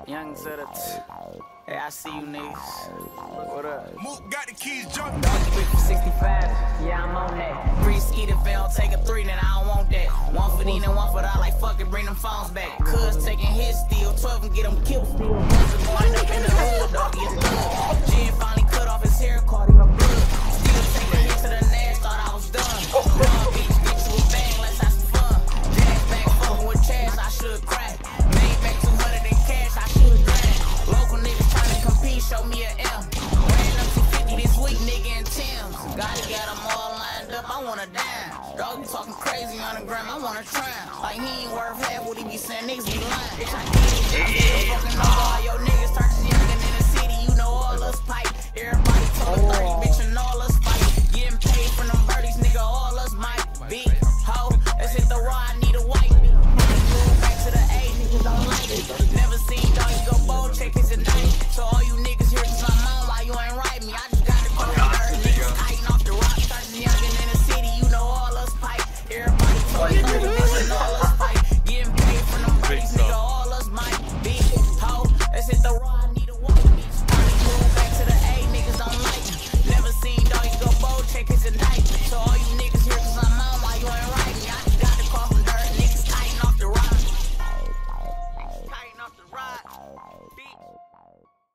Young said it. Hey, I see you niggas. What up? Mook got the keys, jump. Doggy whip for 65. Yeah, I'm on that. Free ski if they don't take a 3, then I don't want that. One for these and one for that. Like fuck it, bring them phones back. Cuz taking hits still, 12 and get them killed still. Going up in the hood, doggy is good. Gin finally cut off his hair, caught him a blood. Still taking hits to the nash, thought I was done. Bitch you a bang, let's have some fun. Jazz back fucking with trash, I should crack. Made back 200 in cash, I should drag. Local niggas trying to compete, show me a M. Ran up 250 this week, nigga in Tim's. Gotta get them all lined up, I want a dime. Dog talking crazy on the gram, I want a try. Like he ain't worth half what he be saying, niggas be lying. Bitch, I get it, I'm still fucking over all your niggas. Turks youngin' in the city, you know all us pipe. Everybody told 30, bitch, and all us fight. Getting paid from them birdies, nigga, all us might. Big hoe, let's hit the wall, I need a white. Back to the A, niggas don't like it. Never